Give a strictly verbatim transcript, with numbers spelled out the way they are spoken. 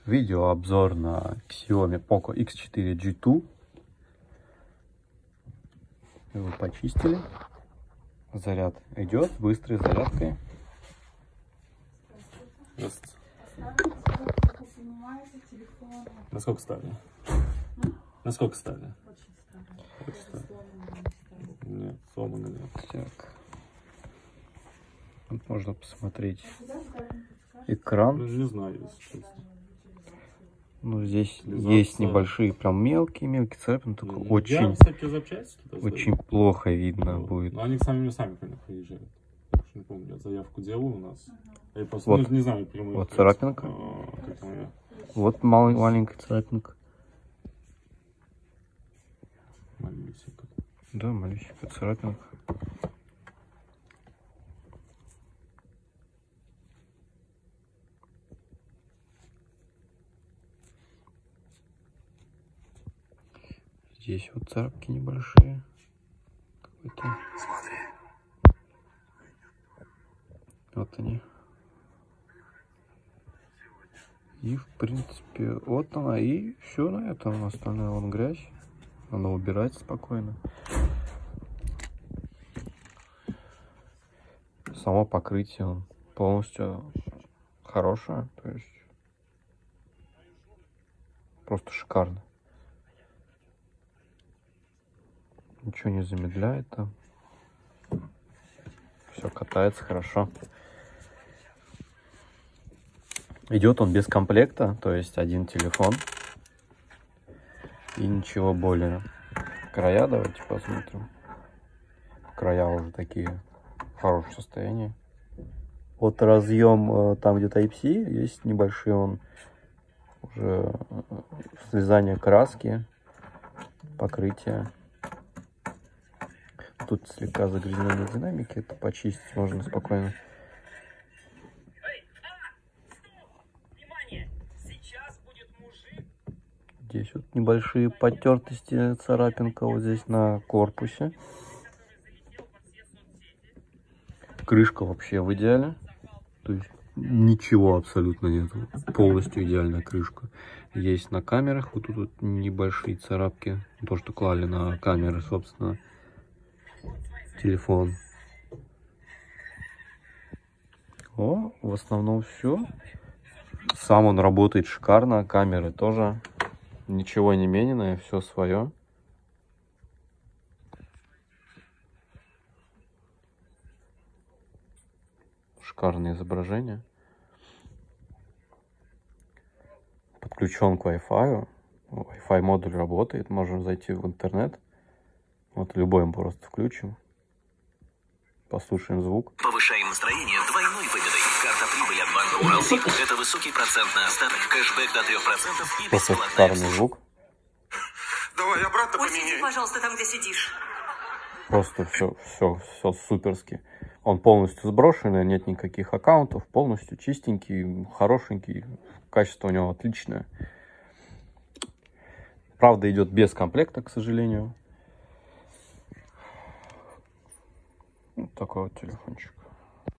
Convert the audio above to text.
Видеообзор на Xiaomi Poco икс четыре джи два. Его почистили. Заряд идет быстрой зарядкой. Здравствуйте. Насколько старый? Насколько старый? Очень старый. Нет, сломано нет. Так. Тут можно посмотреть экран. Даже не знаю, если честно. Ну, здесь Лизаться. есть небольшие, прям мелкие-мелкие царапины, только Ну, очень, всякие запчасти туда очень сдают. плохо видно Вот. будет. Но они сами сами ко мне приезжают. Я уж не помню, я заявку делаю у нас. Я просто Вот. ну, не знаю прямую. Вот царапинка. А, как там я? Вот мал- маленькая царапинка. Малюсенько. Да, малюсенькая царапинка. Здесь вот царапки небольшие. Какой-то. Вот они. И в принципе вот она, и все на этом. Остальное вон грязь. Она убирается спокойно. Само покрытие он полностью хорошее, то есть просто шикарно. Ничего не замедляет там. Все катается хорошо. Идет он без комплекта, то есть один телефон. И ничего более. Края давайте посмотрим. Края уже такие в хорошем состоянии. Вот разъем там, где Type-C, есть небольшой он уже слезание краски, покрытие. Тут слегка загрязненные динамики, это почистить можно спокойно. Здесь вот небольшие потертости, царапинка вот здесь на корпусе. Крышка вообще в идеале. То есть ничего абсолютно нет. Полностью идеальная крышка. Есть на камерах. Вот тут вот небольшие царапки. То, что клали на камеры, собственно. Телефон. О, в основном все. Сам он работает шикарно. Камеры тоже. Ничего не мененное, все свое. Шикарное изображение. Подключен к Wi-Fi. Wi-Fi модуль работает. Можем зайти в интернет. Вот любой мы просто включим. Послушаем звук. Повышаем настроение двойной выгодой. Карта прибыли от банка Уралсиб – это высокий процентный остаток, кэшбэк до трех процентов и Просто бесплатная шикарный обслуживание. звук. Давай обратно Вот сиди, поменяй. пожалуйста, там, где сидишь. Просто все, все, все суперски. Он полностью сброшенный, нет никаких аккаунтов, полностью чистенький, хорошенький. Качество у него отличное. Правда, идет без комплекта, к сожалению. Вот такой вот телефончик.